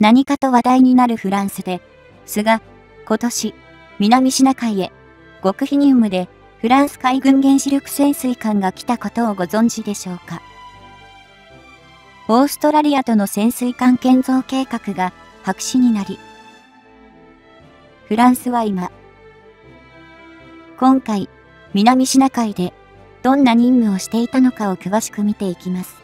何かと話題になるフランスですが、今年、南シナ海へ、極秘任務でフランス海軍原子力潜水艦が来たことをご存知でしょうか。オーストラリアとの潜水艦建造計画が白紙になり、フランスは今回、南シナ海でどんな任務をしていたのかを詳しく見ていきます。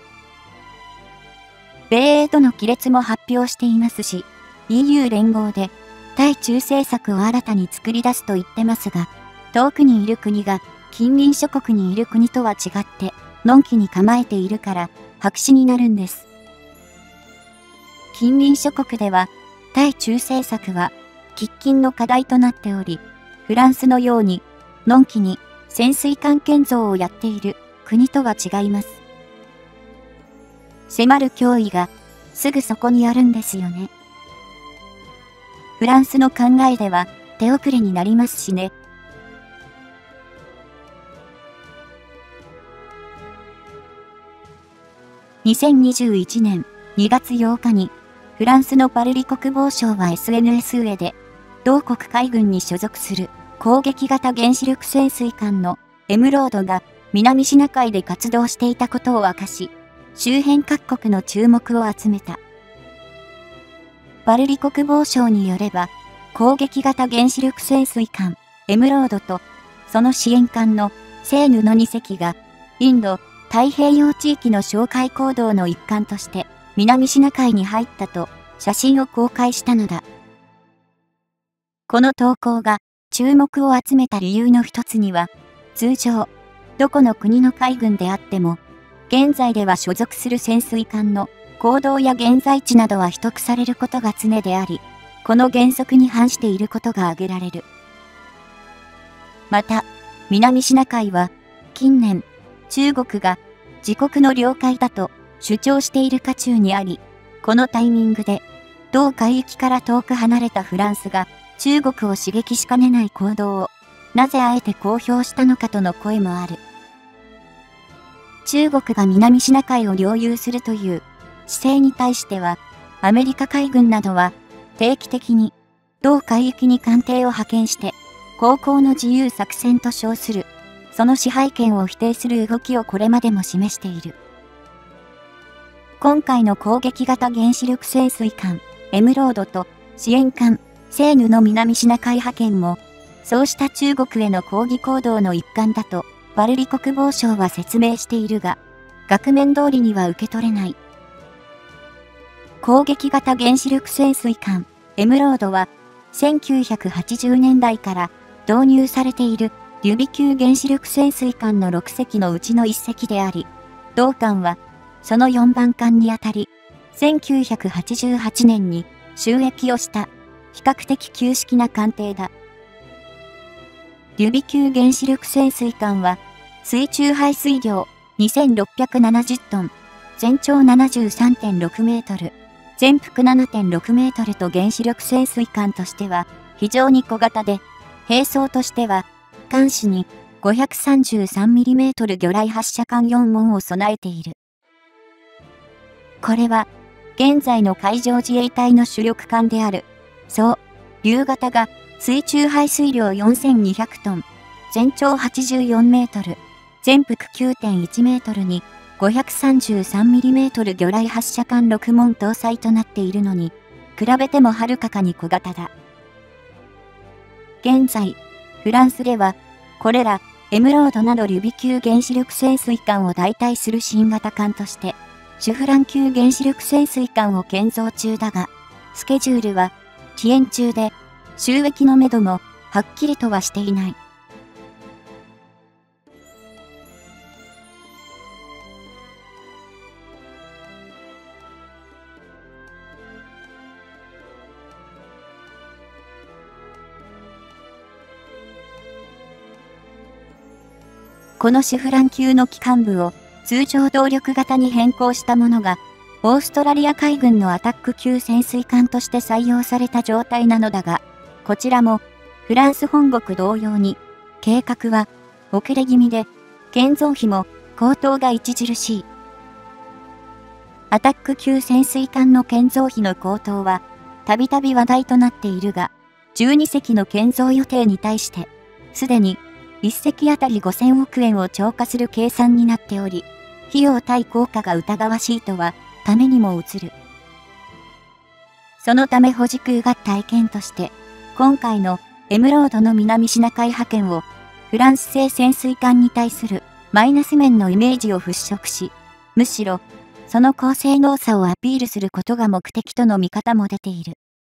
米英との亀裂も発表していますし、EU 連合で対中政策を新たに作り出すと言ってますが、遠くにいる国が近隣諸国にいる国とは違って、のんきに構えているから白紙になるんです。近隣諸国では、対中政策は喫緊の課題となっており、フランスのように、のんきに潜水艦建造をやっている国とは違います。迫る脅威がすぐそこにあるんですよね。フランスの考えでは手遅れになりますしね。2021年2月8日にフランスのパルリ国防省は SNS 上で同国海軍に所属する攻撃型原子力潜水艦のエムロードが南シナ海で活動していたことを明かし、周辺各国の注目を集めた。パルリ国防省によれば、攻撃型原子力潜水艦エムロードとその支援艦のセーヌの2隻がインド太平洋地域の哨戒行動の一環として南シナ海に入ったと写真を公開したのだ。この投稿が注目を集めた理由の一つには、通常どこの国の海軍であっても現在では所属する潜水艦の行動や現在地などは秘匿されることが常であり、この原則に反していることが挙げられる。また、南シナ海は近年、中国が自国の領海だと主張している渦中にあり、このタイミングで同海域から遠く離れたフランスが中国を刺激しかねない行動をなぜあえて公表したのかとの声もある。中国が南シナ海を領有するという姿勢に対しては、アメリカ海軍などは定期的に同海域に艦艇を派遣して航行の自由作戦と称する、その支配権を否定する動きをこれまでも示している。今回の攻撃型原子力潜水艦エムロードと支援艦セーヌの南シナ海派遣も、そうした中国への抗議行動の一環だとパルリ国防省は説明しているが、額面通りには受け取れない。攻撃型原子力潜水艦エムロードは1980年代から導入されているリュビ級原子力潜水艦の6隻のうちの1隻であり、同艦はその4番艦にあたり、1988年に就役をした比較的旧式な艦艇だ。リュビ級原子力潜水艦は水中排水量2670トン、全長73.6メートル、全幅7.6メートルと原子力潜水艦としては非常に小型で、兵装としては艦首に 533mm 魚雷発射管4門を備えている。これは現在の海上自衛隊の主力艦である竜型が水中排水量4200トン、全長84メートル、全幅 9.1 メートルに 533mm 魚雷発射管6門搭載となっているのに、比べてもはるかに小型だ。現在、フランスでは、これら、エムロードなどリュビ級原子力潜水艦を代替する新型艦として、シュフラン級原子力潜水艦を建造中だが、スケジュールは、期限中で、収益のめども、はっきりとはしていない。このシュフラン級の機関部を通常動力型に変更したものが、オーストラリア海軍のアタック級潜水艦として採用された状態なのだが、こちらもフランス本国同様に、計画は遅れ気味で、建造費も高騰が著しい。 アタック級潜水艦の建造費の高騰は、たびたび話題となっているが、12隻の建造予定に対して、すでに1隻あたり5000億円を超過する計算になっており、費用対効果が疑わしいとは、ためにも映る。そのため保持空が体験として、今回のエムロードの南シナ海派遣を、フランス製潜水艦に対するマイナス面のイメージを払拭し、むしろ、その高性能さをアピールすることが目的との見方も出ている。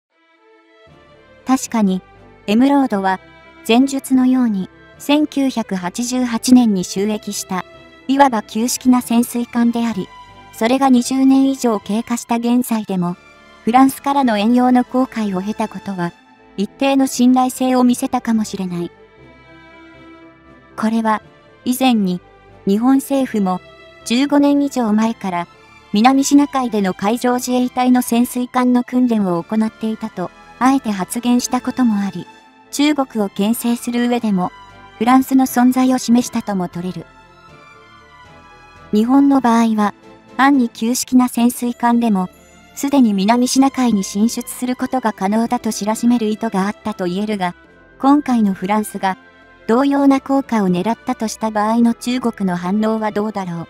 確かに、エムロードは、前述のように、1988年に就役した、いわば旧式な潜水艦であり、それが20年以上経過した現在でも、フランスからの遠洋の航海を経たことは、一定の信頼性を見せたかもしれない。これは、以前に、日本政府も、15年以上前から、南シナ海での海上自衛隊の潜水艦の訓練を行っていたと、あえて発言したこともあり、中国を牽制する上でも、フランスの存在を示したとも取れる。日本の場合は、暗に旧式な潜水艦でも、すでに南シナ海に進出することが可能だと知らしめる意図があったと言えるが、今回のフランスが、同様な効果を狙ったとした場合の中国の反応はどうだろう。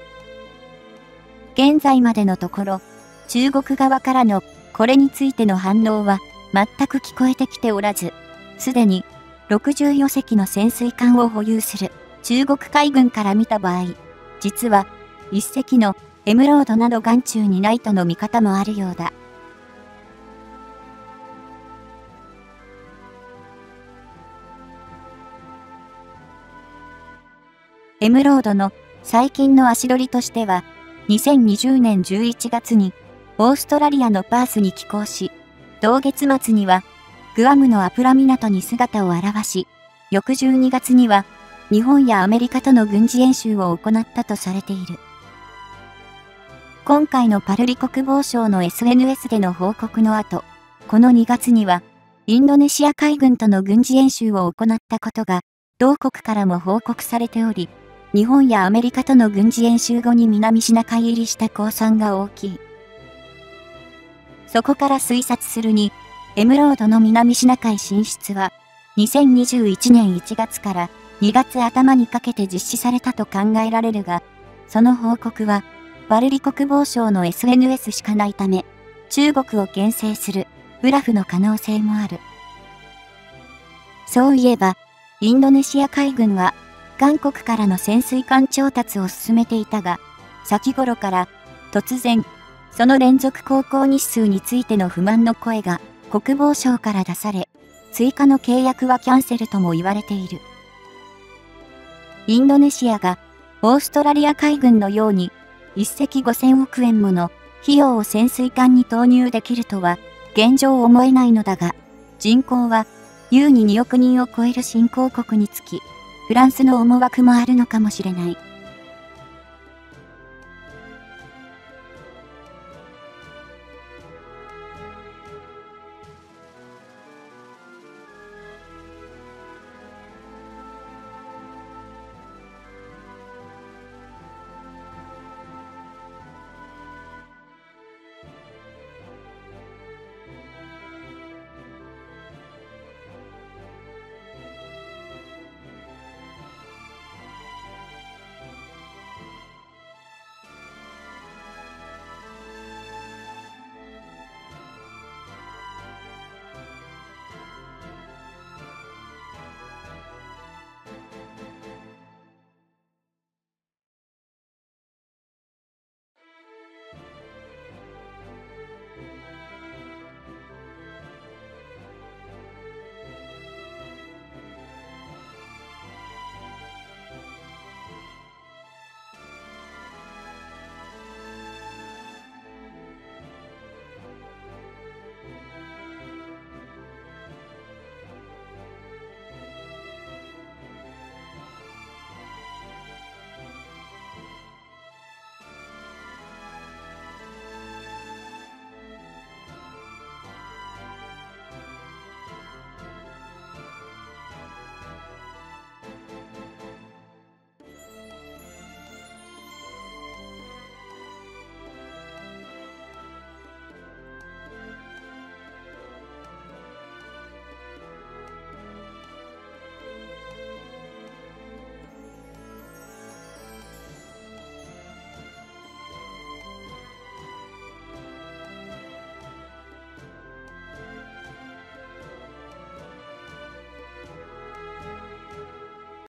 現在までのところ、中国側からのこれについての反応は全く聞こえてきておらず、すでに64隻の潜水艦を保有する中国海軍から見た場合、実は1隻のエムロードなど眼中にないとの見方もあるようだ。エムロードの最近の足取りとしては、2020年11月にオーストラリアのパースに寄港し、同月末にはグアムのアプラ港に姿を現し、翌12月には日本やアメリカとの軍事演習を行ったとされている。今回のパルリ国防省の SNS での報告の後、この2月にはインドネシア海軍との軍事演習を行ったことが同国からも報告されており、日本やアメリカとの軍事演習後に南シナ海入りした公算が大きい。そこから推察するに、エムロードの南シナ海進出は、2021年1月から2月頭にかけて実施されたと考えられるが、その報告は、パルリ国防省の SNS しかないため、中国を牽制するブラフの可能性もある。そういえば、インドネシア海軍は、韓国からの潜水艦調達を進めていたが、先頃から突然、その連続航行日数についての不満の声が国防省から出され、追加の契約はキャンセルとも言われている。インドネシアがオーストラリア海軍のように1隻5000億円もの費用を潜水艦に投入できるとは現状思えないのだが、人口は優に2億人を超える新興国につき、フランスの思惑もあるのかもしれない。